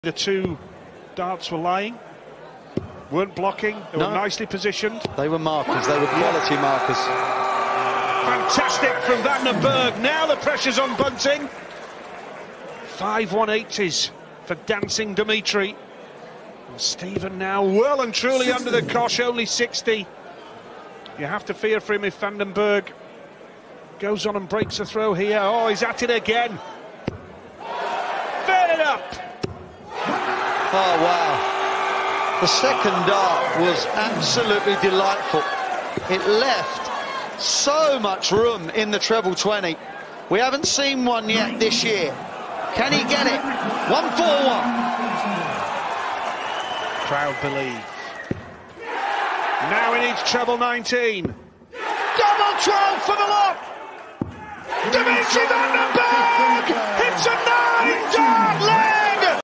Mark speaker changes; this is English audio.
Speaker 1: The two darts were lying, weren't blocking, they were nicely positioned.
Speaker 2: They were markers, they were quality markers.
Speaker 1: Fantastic from Bergh. Now the pressure's on Bunting. 5 180s for Dancing Dimitri. And Stephen now well and truly under the cosh, only 60. You have to fear for him if Bergh goes on and breaks a throw here. Oh, he's at it again. Fed it up.
Speaker 2: Oh, wow. The second dart was absolutely delightful. It left so much room in the treble 20. We haven't seen one yet this year. Can he get it? 1-4-1.
Speaker 1: Crowd believe. Now he needs treble 19.
Speaker 2: Double 12 for the lot.
Speaker 1: Dimitri Bergh!